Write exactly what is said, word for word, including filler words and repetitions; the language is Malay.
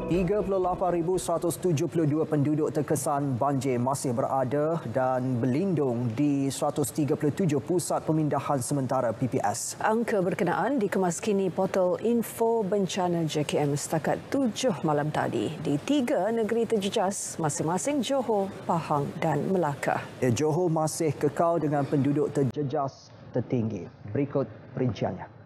tiga puluh lapan ribu seratus tujuh puluh dua penduduk terkesan banjir masih berada dan berlindung di seratus tiga puluh tujuh pusat pemindahan sementara P P S. Angka berkenaan dikemas kini portal Info Bencana J K M setakat tujuh malam tadi di tiga negeri terjejas masing-masing Johor, Pahang dan Melaka. Johor masih kekal dengan penduduk terjejas tertinggi. Berikut perinciannya.